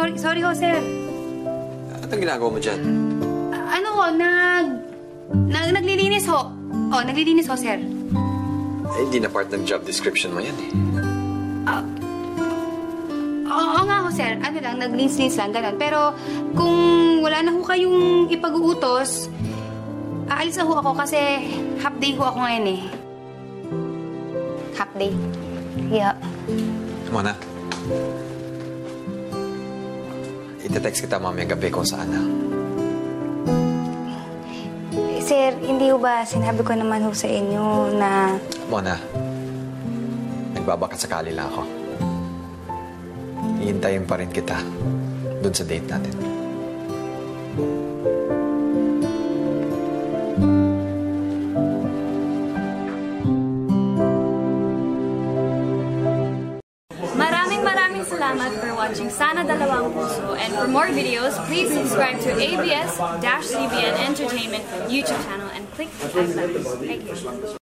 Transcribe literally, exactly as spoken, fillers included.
sorry, sorry ho, sir. Anong ginagawa mo dyan? Uh, ano ho, nag... nag naglilinis ho. Oh, naglilinis ho, sir. Eh, hindi na part ng job description mo yan eh. Uh, Oo nga ho, sir. Ano lang, naglinis-linis lang, gano'n. Pero kung wala na ho kayong ipag-uutos, aalis na ho ako kasi half day ho ako ngayon eh. Half day. Yeah. Mona. Ite-text kita mamayang gabi kung saan na. Sir, hindi ho ba sinabi ko naman ho sa inyo na... Mona, nagbabakat sakali lang ako. Iintayin pa rin kita dun sa date natin. Maraming maraming salamat for watching Sana Dalawa Ang Puso, and for more videos, please subscribe to A B S C B N Entertainment YouTube channel and click the like button. Thank you.